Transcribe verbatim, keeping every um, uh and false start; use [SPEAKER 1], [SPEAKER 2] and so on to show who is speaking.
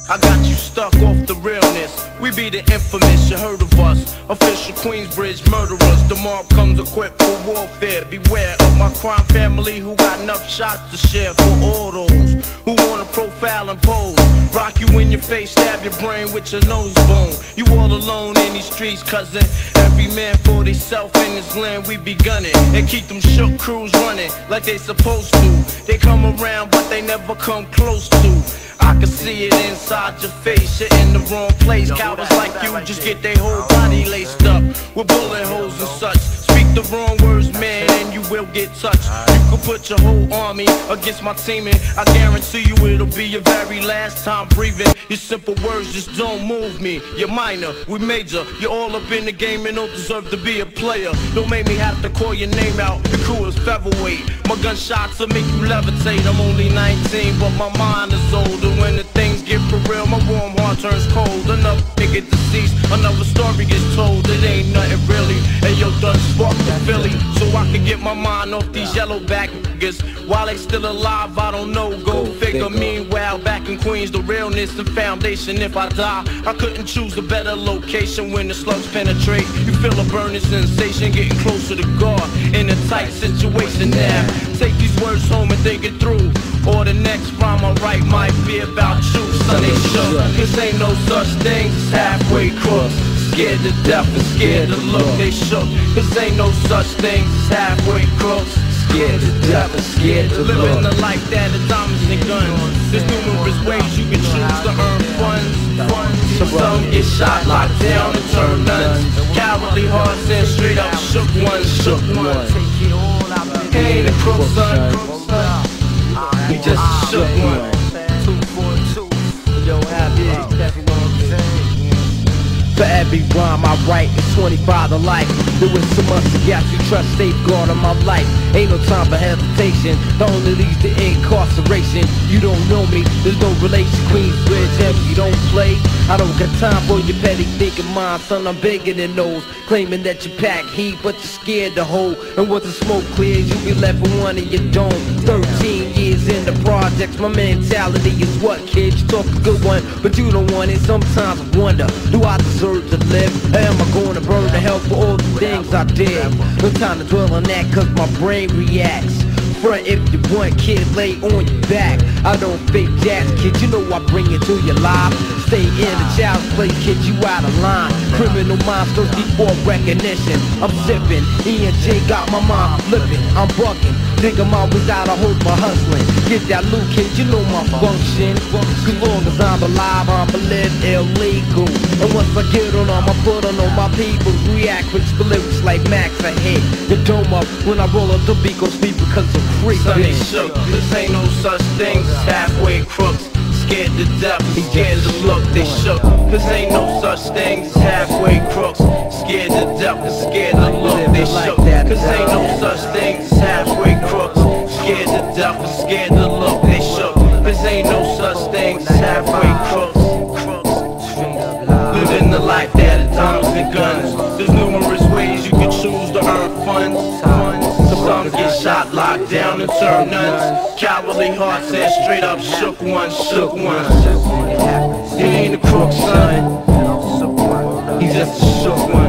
[SPEAKER 1] I got you stuck off the realness. We be the infamous, you heard of us. Official Queensbridge murderers. The mob comes equipped for warfare. Beware of my crime family who got enough shots to share for all those who wanna profile and pose. Rock you in your face, stab your brain with your nose bone. You all alone in these streets, cousin. Every man for theyself in this land, we be gunning. And keep them shook crews running like they supposed to. They come around but they never come close to. I can see it inside your face, you're in the wrong place. Cowards like you just get their whole body laced up with bullet holes and such. Speak the wrong words, man, and you will get touched. You could put your whole army against my team, and I guarantee you it'll be your very last time breathing. Your simple words just don't move me. You're minor, we major. You're all up in the game and don't deserve to be a player. Don't make me have to call your name out. The crew is featherweight. My gunshots will make you levitate. I'm only nineteen, but my mind is older. When the things get for real, my warm heart turns cold. Another nigga deceased, another story gets told. It ain't nothing really. Hey yo, done sparked the Philly, so I can get my mind off these yellow back niggas. While they still alive, I don't know, go figure. Meanwhile, back in Queens, the realness and foundation. If I die, I couldn't choose a better location. When the slugs penetrate, you feel a burning sensation, getting closer to God in a tight situation now. Take these words home and think it through, or the next rhyme I write might be about you. Son, they shook, cause ain't no such thing as halfway crooks. Scared to death and scared to look, they shook. Cause ain't no such thing as halfway crooks. Scared to death and scared to look. Living the life that is diamonds and guns. There's numerous ways you can choose to earn funds. Some get shot, locked down, and turn nuns. Cowardly hearts and straight up shook ones, shook ones. Hey, the crook, son. We just shook one. Two for two. Yo, happy.
[SPEAKER 2] For every rhyme I write, it's twenty-five to life. There was so much to got you trust, safeguard on my life. Ain't no time for hesitation, that only leads to incarceration. You don't know me, there's no relation. Queensbridge, if you don't play, I don't got time for your petty thinking mind. Son, I'm bigger than those, claiming that you pack heat, but you're scared to hold. And once the smoke clears, you be left with one and you don't. Thirteen years in the projects, my mentality is what, kid? You talk a good one, but you don't want it. Sometimes I wonder, do I deserve to live? Or am I going to burn to hell for all the things I did? No time to dwell on that, cause my brain reacts. Front if you want, kid, lay on your back. I don't fake jazz, kid, you know I bring it to your life. Stay in the child's play, kid, you out of line. Criminal minds thirsty for recognition. I'm sipping, E and J got my mind flipping. I'm bucking, think I'm always out of hope for hustling. Get that loot, kid, you know my function. As long as I'm alive, I'm a live illegal. And once I get on all my foot, I know my people react with lyrics like Max. I hit the dome up when I roll up the beat, go speed because I'm free.
[SPEAKER 1] Son, they shook, cause ain't no such thing as halfway crooks. Scared to death, scared to look, they shook. Cause ain't no such thing as halfway crooks. Scared to death and scared to look, they shook. Cause ain't no such thing as halfway crooks. Scared to death and scared to look, they shook. Cause ain't no such thing as halfway crooks. Living the life that is diamonds and guns. There's numerous ways you can choose to earn funds. Some get shot, locked down, and turn nuns. Cowardly hearts and straight up shook ones, shook ones. He ain't a crook, son. He's just a shook one.